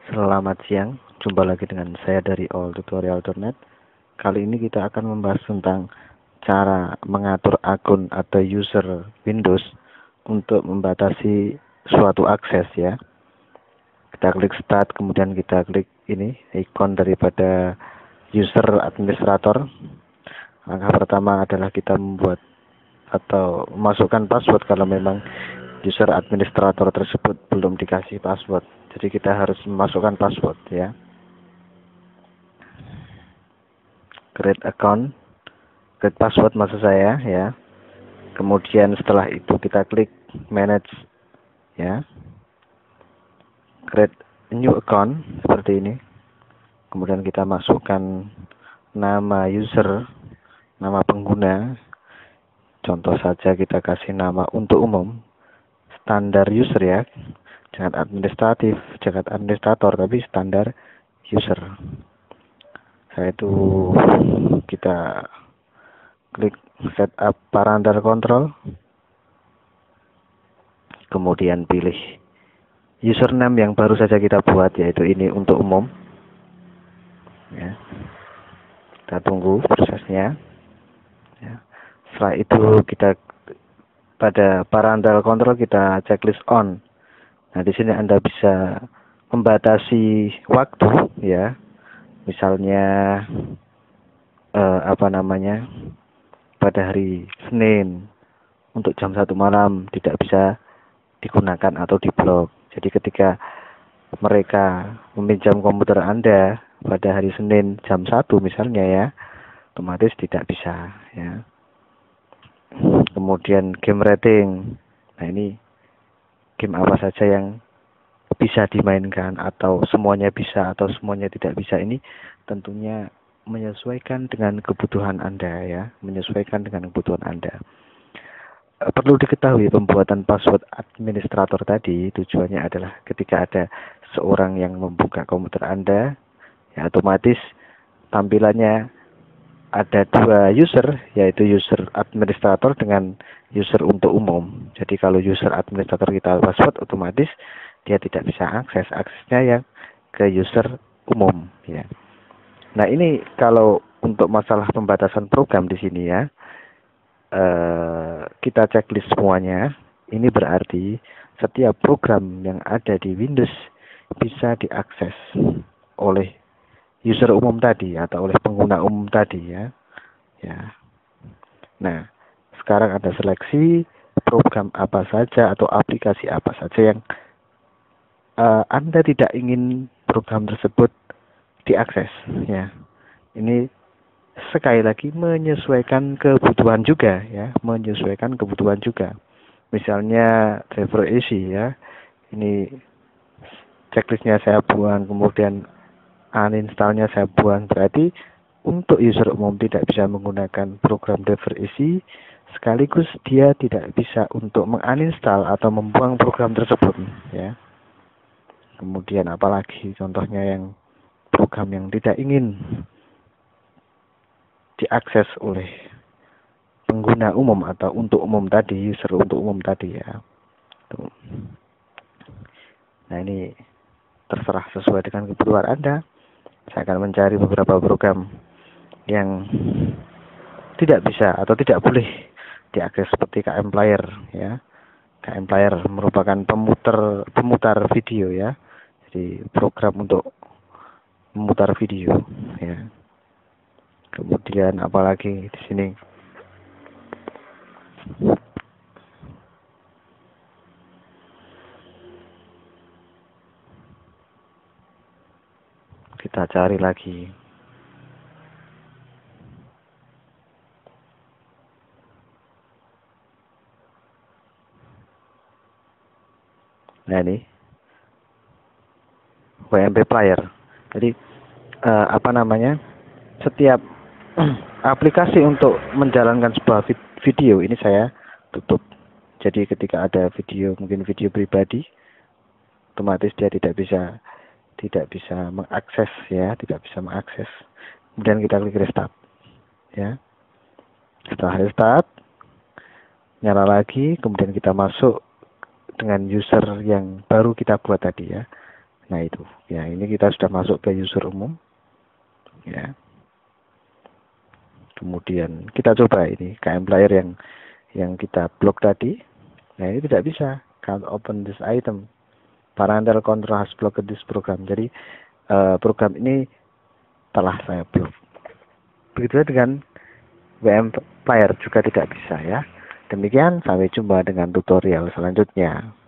Selamat siang, jumpa lagi dengan saya dari alltutorial.net. Kali ini kita akan membahas tentang cara mengatur akun atau user Windows untuk membatasi suatu akses ya. Kita klik start, kemudian kita klik ini ikon daripada user administrator. Langkah pertama adalah kita membuat atau memasukkan password kalau memang user administrator tersebut belum dikasih password. Jadi kita harus memasukkan password ya. Create account, create password maksud saya ya. Kemudian setelah itu kita klik manage ya. Create new account seperti ini. Kemudian kita masukkan nama user, nama pengguna. Contoh saja kita kasih nama untuk umum, standar user ya. Jangan administratif, jangan administrator, tapi standar user. Setelah itu kita klik setup parental control, kemudian pilih username yang baru saja kita buat, yaitu ini untuk umum ya. Kita tunggu prosesnya ya. Setelah itu kita pada parental control kita checklist on. Nah, di sini Anda bisa membatasi waktu ya. Misalnya pada hari Senin untuk jam 1 malam tidak bisa digunakan atau diblok. Jadi ketika mereka meminjam komputer Anda pada hari Senin jam 1 misalnya ya, otomatis tidak bisa ya. Kemudian game rating. Nah, ini game apa saja yang bisa dimainkan, atau semuanya bisa atau semuanya tidak bisa. Ini tentunya menyesuaikan dengan kebutuhan Anda ya, menyesuaikan dengan kebutuhan Anda. Perlu diketahui pembuatan password administrator tadi tujuannya adalah ketika ada seorang yang membuka komputer Anda ya, otomatis tampilannya ada dua user, yaitu user administrator dengan user untuk umum. Jadi kalau user administrator kita password, otomatis dia tidak bisa aksesnya yang ke user umum ya. Nah, ini kalau untuk masalah pembatasan program di sini ya, kita checklist semuanya. Ini berarti setiap program yang ada di Windows bisa diakses oleh user umum tadi atau oleh pengguna umum tadi ya. Ya. Nah, sekarang ada seleksi program apa saja atau aplikasi apa saja yang Anda tidak ingin program tersebut diakses ya. Ini sekali lagi menyesuaikan kebutuhan juga ya, menyesuaikan kebutuhan juga. Misalnya driver isi ya. Ini checklistnya saya buang, kemudian uninstallnya saya buang, berarti untuk user umum tidak bisa menggunakan program driver isi, sekaligus dia tidak bisa untuk menguninstall atau membuang program tersebut ya. Kemudian apalagi contohnya yang program yang tidak ingin diakses oleh pengguna umum atau untuk umum tadi, user untuk umum tadi ya. Tuh. Nah, ini terserah sesuai dengan kebutuhan Anda. Saya akan mencari beberapa program yang tidak bisa atau tidak boleh diakses seperti KM Player ya. KM Player merupakan pemutar video ya. Jadi program untuk memutar video ya. Kemudian apalagi di sini kita cari lagi. Nah, ini WMP Player. Jadi setiap aplikasi untuk menjalankan sebuah video ini saya tutup. Jadi ketika ada video, mungkin video pribadi, otomatis dia tidak bisa mengakses ya, tidak bisa mengakses. Kemudian kita klik restart ya. Setelah restart, nyala lagi, kemudian kita masuk dengan user yang baru kita buat tadi ya. Nah itu, ya ini kita sudah masuk ke user umum, ya. Kemudian kita coba ini KM player yang kita blok tadi. Nah ini tidak bisa. Can't open this item. Parental control has blocked this program. Jadi program ini telah saya blok. Begitu dengan WM player juga tidak bisa ya. Demikian, sampai jumpa dengan tutorial selanjutnya.